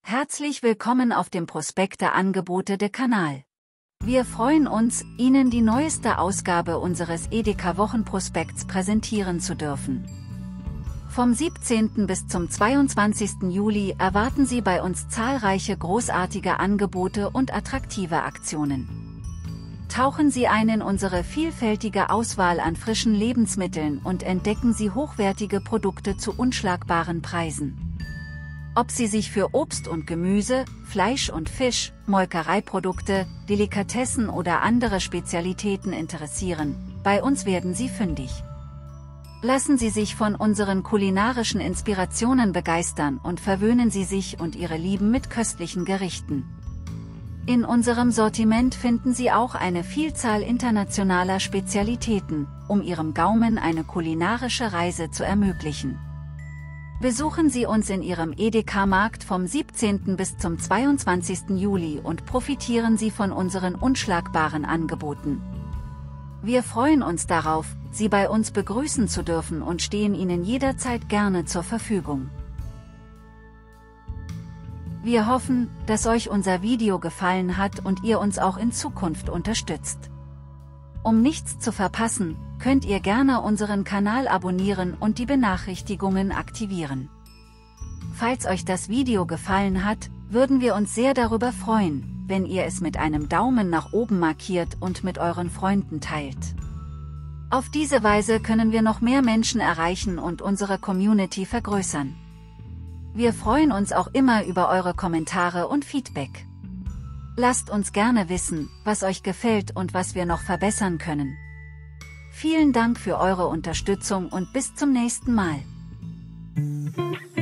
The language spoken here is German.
Herzlich willkommen auf dem Prospekte-Angebote-Kanal. Wir freuen uns, Ihnen die neueste Ausgabe unseres Edeka-Wochenprospekts präsentieren zu dürfen. Vom 17. bis zum 22. Juli erwarten Sie bei uns zahlreiche großartige Angebote und attraktive Aktionen. Tauchen Sie ein in unsere vielfältige Auswahl an frischen Lebensmitteln und entdecken Sie hochwertige Produkte zu unschlagbaren Preisen. Ob Sie sich für Obst und Gemüse, Fleisch und Fisch, Molkereiprodukte, Delikatessen oder andere Spezialitäten interessieren, bei uns werden Sie fündig. Lassen Sie sich von unseren kulinarischen Inspirationen begeistern und verwöhnen Sie sich und Ihre Lieben mit köstlichen Gerichten. In unserem Sortiment finden Sie auch eine Vielzahl internationaler Spezialitäten, um Ihrem Gaumen eine kulinarische Reise zu ermöglichen. Besuchen Sie uns in Ihrem Edeka-Markt vom 17. bis zum 22. Juli und profitieren Sie von unseren unschlagbaren Angeboten. Wir freuen uns darauf, Sie bei uns begrüßen zu dürfen und stehen Ihnen jederzeit gerne zur Verfügung. Wir hoffen, dass euch unser Video gefallen hat und ihr uns auch in Zukunft unterstützt. Um nichts zu verpassen, könnt ihr gerne unseren Kanal abonnieren und die Benachrichtigungen aktivieren. Falls euch das Video gefallen hat, würden wir uns sehr darüber freuen, wenn ihr es mit einem Daumen nach oben markiert und mit euren Freunden teilt. Auf diese Weise können wir noch mehr Menschen erreichen und unsere Community vergrößern. Wir freuen uns auch immer über eure Kommentare und Feedback. Lasst uns gerne wissen, was euch gefällt und was wir noch verbessern können. Vielen Dank für eure Unterstützung und bis zum nächsten Mal.